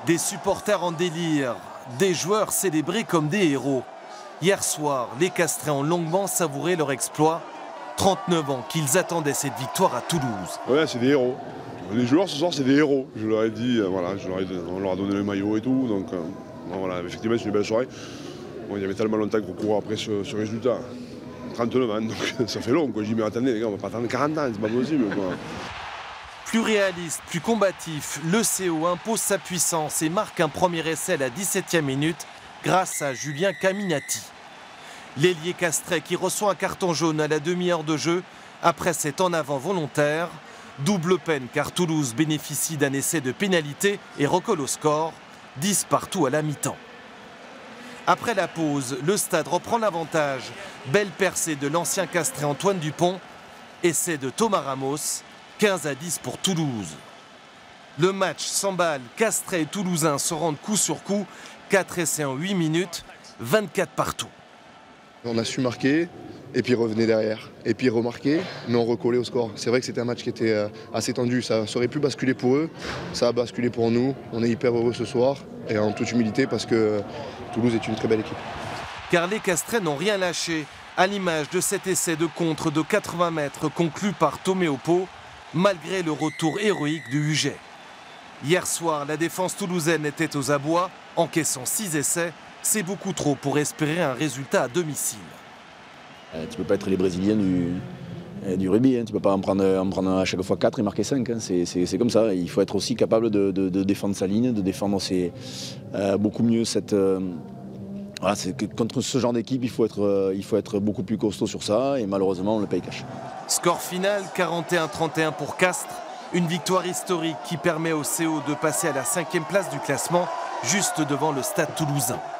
Des supporters en délire, des joueurs célébrés comme des héros. Hier soir, les Castrés ont longuement savouré leur exploit. 39 ans qu'ils attendaient cette victoire à Toulouse. Ouais, c'est des héros. Les joueurs ce soir, c'est des héros. Je leur ai dit, voilà, on leur a donné le maillot et tout. Donc voilà, effectivement, c'est une belle soirée. Bon, il y avait tellement longtemps qu'on court après ce résultat. 39 ans, donc ça fait long. J'y mets, attendez les gars, on va pas attendre 40 ans, c'est pas possible. Quoi. Plus réaliste, plus combatif, le CO impose sa puissance et marque un premier essai à la 17e minute grâce à Julien Caminati. L'ailier castrais qui reçoit un carton jaune à la demi-heure de jeu après cet en avant volontaire. Double peine car Toulouse bénéficie d'un essai de pénalité et recolle au score, 10 partout à la mi-temps. Après la pause, le stade reprend l'avantage. Belle percée de l'ancien Castrais Antoine Dupont. Essai de Thomas Ramos, 15-10 pour Toulouse. Le match s'emballe, Castrais et Toulousains se rendent coup sur coup. 4 essais en 8 minutes, 24 partout. On a su marquer et puis revenir derrière. Et puis remarquer, mais on recollait au score. C'est vrai que c'était un match qui était assez tendu. Ça aurait pu basculer pour eux, ça a basculé pour nous. On est hyper heureux ce soir et en toute humilité parce que Toulouse est une très belle équipe. Car les Castrais n'ont rien lâché, à l'image de cet essai de contre de 80 mètres conclu par Toméo Pau, malgré le retour héroïque du Huget. Hier soir, la défense toulousaine était aux abois, encaissant 6 essais. C'est beaucoup trop pour espérer un résultat à domicile. Tu ne peux pas être les Brésiliens du rugby, hein. Tu ne peux pas en prendre à chaque fois 4 et marquer 5. Hein. C'est comme ça. Il faut être aussi capable de défendre sa ligne, de défendre beaucoup mieux cette... Voilà, contre ce genre d'équipe, il faut être beaucoup plus costaud sur ça et malheureusement on le paye cash. Score final 41-31 pour Castres. Une victoire historique qui permet au CO de passer à la 5e place du classement, juste devant le Stade toulousain.